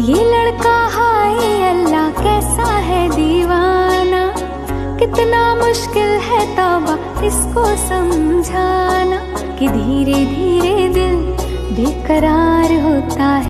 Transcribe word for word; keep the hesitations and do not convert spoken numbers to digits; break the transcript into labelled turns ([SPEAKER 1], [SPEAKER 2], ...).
[SPEAKER 1] ये लड़का हाय अल्लाह कैसा है दीवाना, कितना मुश्किल है तौबा इसको समझाना कि धीरे धीरे दिल बेकरार होता है।